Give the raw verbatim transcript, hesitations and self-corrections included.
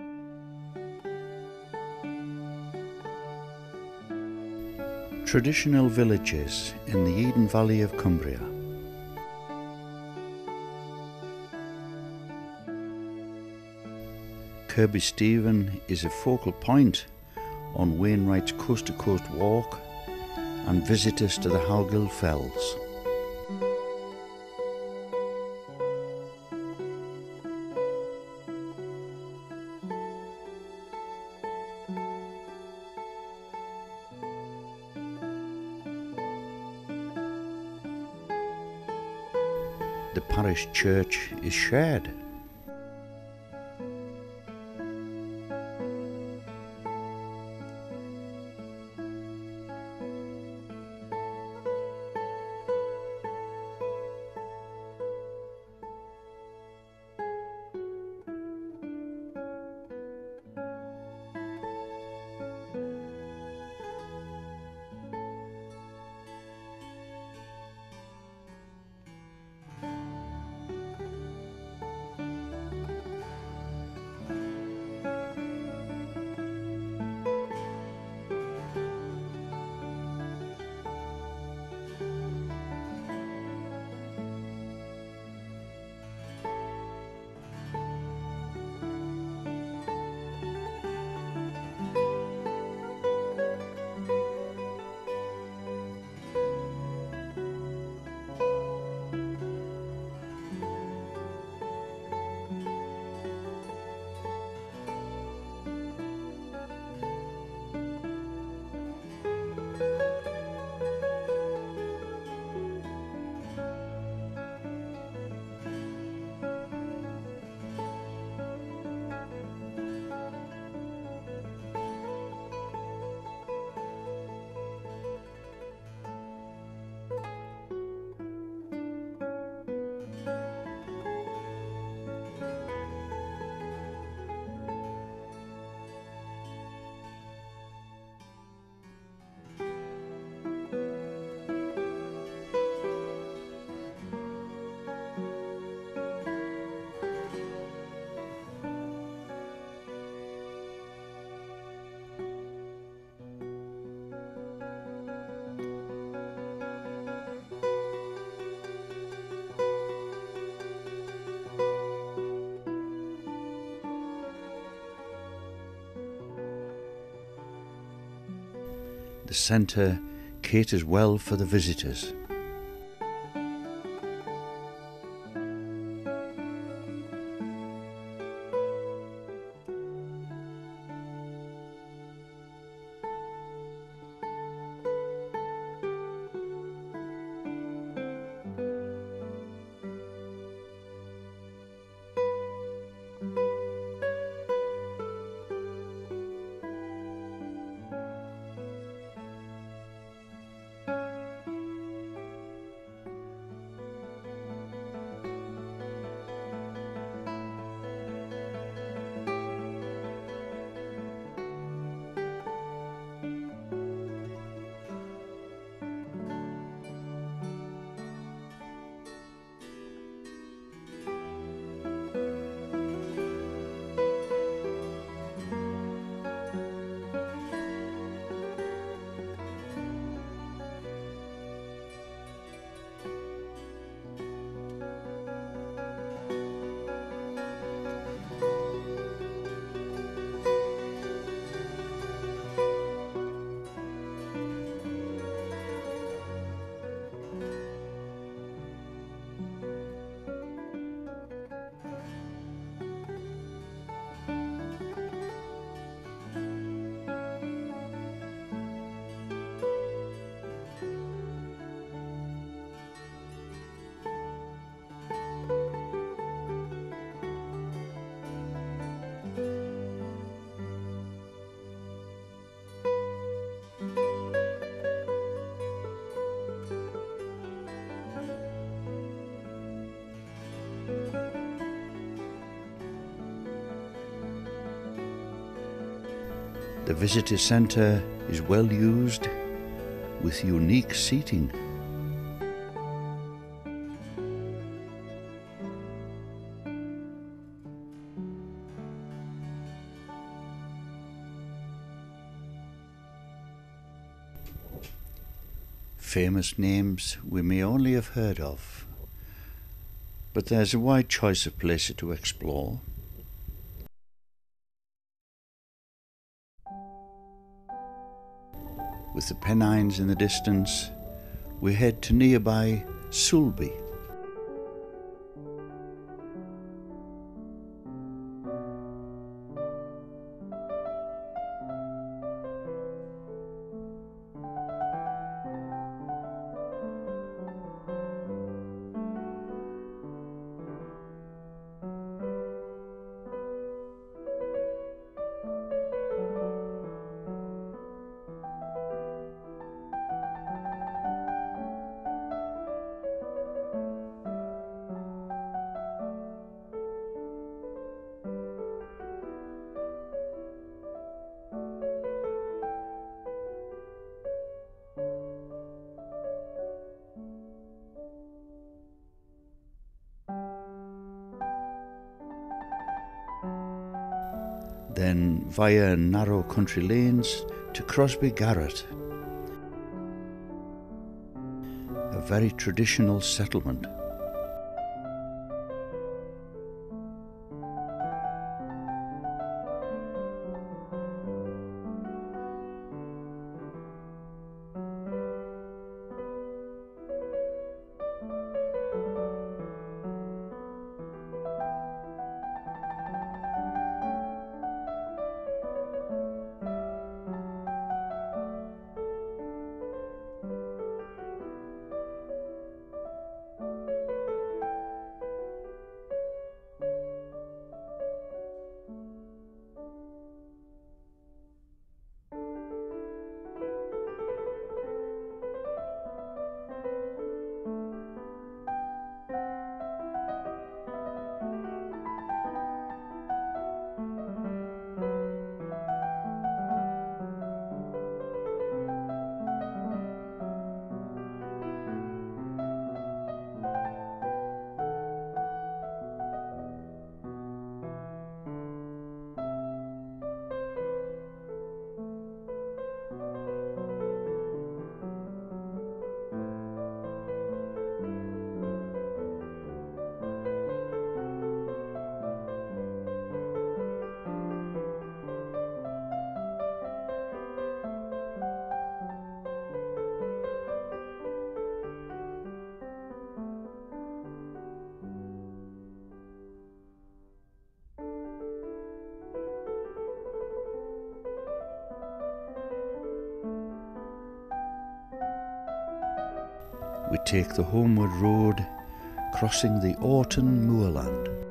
Traditional villages in the Eden Valley of Cumbria. Kirby Stephen is a focal point on Wainwright's Coast to Coast walk and visitors to the Howgill Fells. The parish church is shared. The centre caters well for the visitors. The visitor centre is well used with unique seating. famous names we may only have heard of, but there's a wide choice of places to explore. With the Pennines in the distance, we head to nearby Sulby. Then via narrow country lanes to Crosby Garrett, a very traditional settlement. We take the homeward road, crossing the Orton moorland.